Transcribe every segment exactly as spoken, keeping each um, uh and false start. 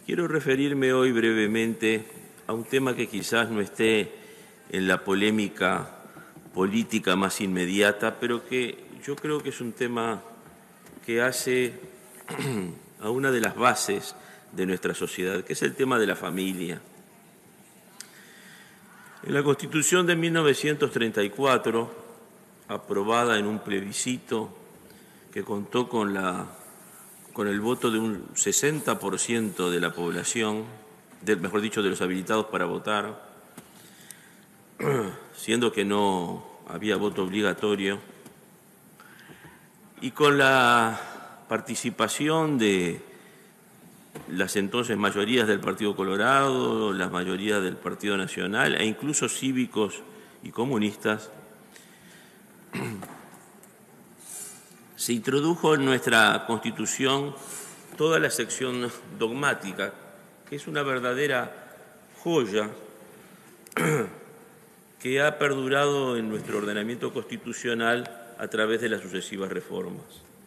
Quiero referirme hoy brevemente a un tema que quizás no esté en la polémica política más inmediata, pero que yo creo que es un tema que hace a una de las bases de nuestra sociedad, que es el tema de la familia. En la Constitución de mil novecientos treinta y cuatro, aprobada en un plebiscito que contó con, la, con el voto de un sesenta por ciento de la población, de, mejor dicho, de los habilitados para votar, siendo que no había voto obligatorio, y con la participación de las entonces mayorías del Partido Colorado, las mayorías del Partido Nacional e incluso cívicos y comunistas, se introdujo en nuestra Constitución toda la sección dogmática, que es una verdadera joya que ha perdurado en nuestro ordenamiento constitucional a través de las sucesivas reformas.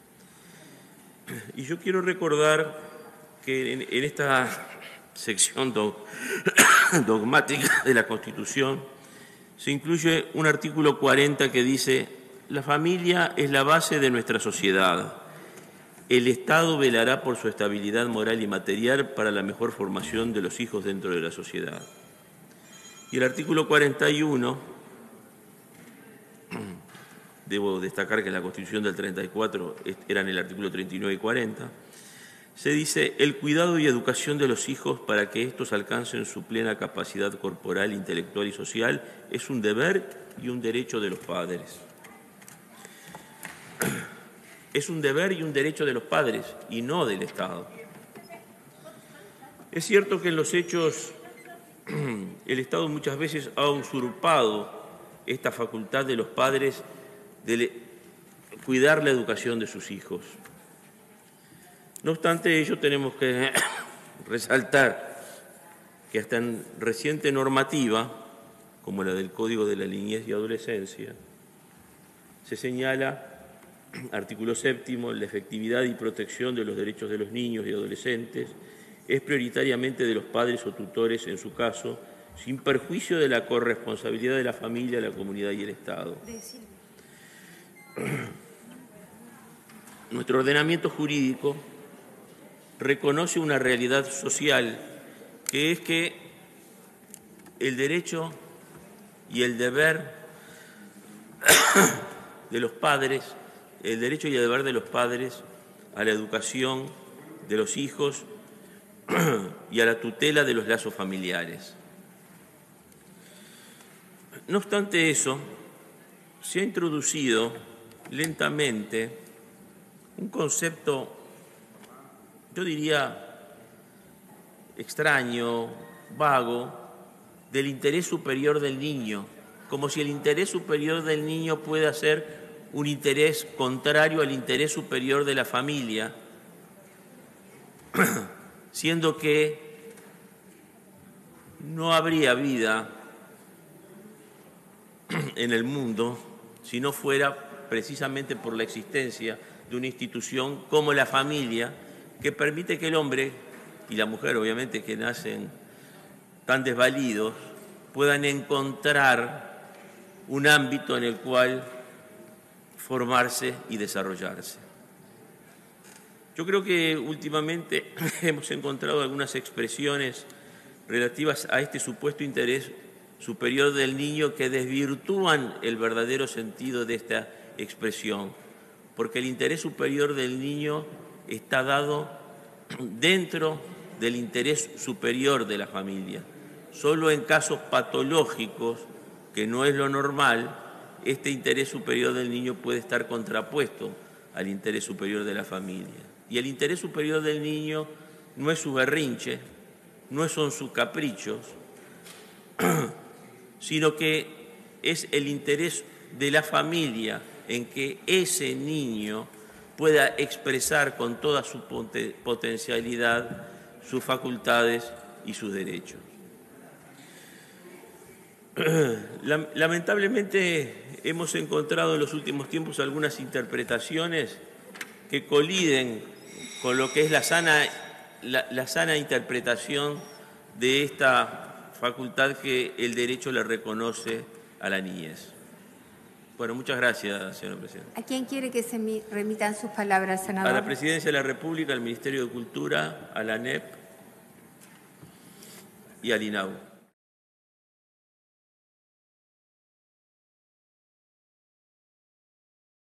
Y yo quiero recordar que en, en esta sección do, dogmática de la Constitución se incluye un artículo cuarenta que dice: la familia es la base de nuestra sociedad. El Estado velará por su estabilidad moral y material para la mejor formación de los hijos dentro de la sociedad. Y el artículo cuarenta y uno, debo destacar que en la Constitución del treinta y cuatro eran el artículo treinta y nueve y cuarenta, se dice: el cuidado y educación de los hijos para que éstos alcancen su plena capacidad corporal, intelectual y social es un deber y un derecho de los padres. Es un deber y un derecho de los padres y no del Estado. Es cierto que en los hechos el Estado muchas veces ha usurpado esta facultad de los padres de cuidar la educación de sus hijos. No obstante ello, tenemos que resaltar que hasta en reciente normativa, como la del Código de la Niñez y Adolescencia, se señala, artículo séptimo, la efectividad y protección de los derechos de los niños y adolescentes es prioritariamente de los padres o tutores, en su caso, sin perjuicio de la corresponsabilidad de la familia, la comunidad y el Estado. Nuestro ordenamiento jurídico reconoce una realidad social, que es que el derecho y el deber de los padres, el derecho y el deber de los padres a la educación de los hijos y a la tutela de los lazos familiares. No obstante eso, se ha introducido lentamente un concepto, yo diría, extraño, vago, del interés superior del niño, como si el interés superior del niño pueda ser un interés contrario al interés superior de la familia, siendo que no habría vida en el mundo si no fuera precisamente por la existencia de una institución como la familia, que permite que el hombre y la mujer, obviamente, que nacen tan desvalidos, puedan encontrar un ámbito en el cual formarse y desarrollarse. Yo creo que últimamente hemos encontrado algunas expresiones relativas a este supuesto interés superior del niño que desvirtúan el verdadero sentido de esta expresión, porque el interés superior del niño está dado dentro del interés superior de la familia. Solo en casos patológicos, que no es lo normal, este interés superior del niño puede estar contrapuesto al interés superior de la familia. Y el interés superior del niño no es su berrinche, no son sus caprichos, sino que es el interés de la familia en que ese niño pueda expresar con toda su potencialidad sus facultades y sus derechos. Lamentablemente hemos encontrado en los últimos tiempos algunas interpretaciones que coliden con lo que es la sana la, la sana interpretación de esta facultad que el derecho le reconoce a la niñez. Bueno, muchas gracias, señor presidente. ¿A quién quiere que se remitan sus palabras, senador? A la Presidencia de la República, al Ministerio de Cultura, a la A N E P y al I N A U.